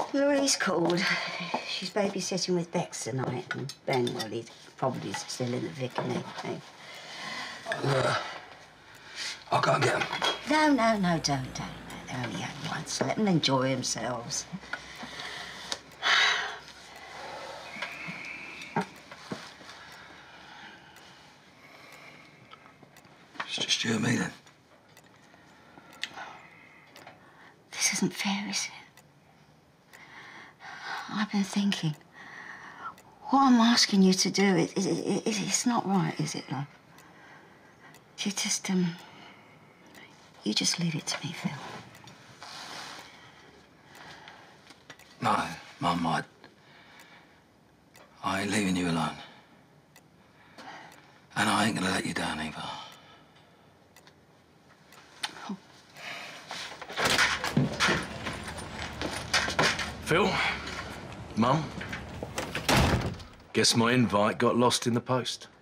Louise called. She's babysitting with Bex tonight, and Ben, well, he's probably still in the Vic, isn't he? I can't get them. No, don't. They're only young ones, so let them enjoy themselves. It's just you and me, then. This isn't fair, is it? I've been thinking. What I'm asking you to do, it's not right, is it, love? You just leave it to me, Phil. No, Mum, I ain't leaving you alone. And I ain't gonna let you down either. Oh. Phil, Mum, guess my invite got lost in the post.